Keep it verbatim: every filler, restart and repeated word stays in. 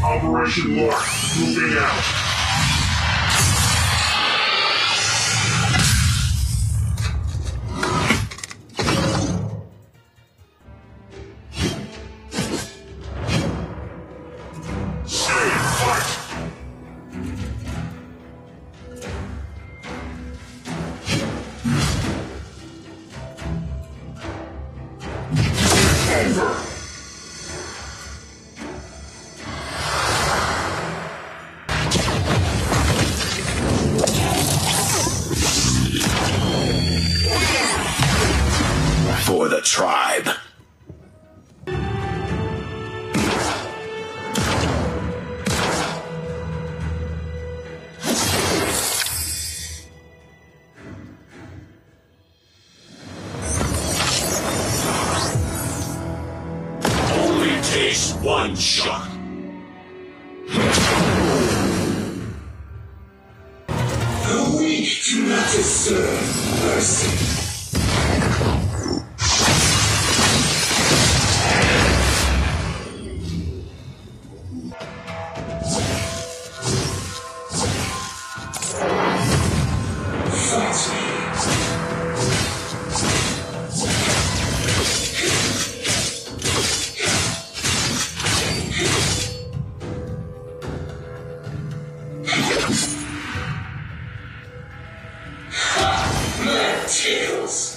Operation Lark, moving out. Stay, fight! Over! For the tribe. Only takes one shot. The weak do not deserve mercy. Tails.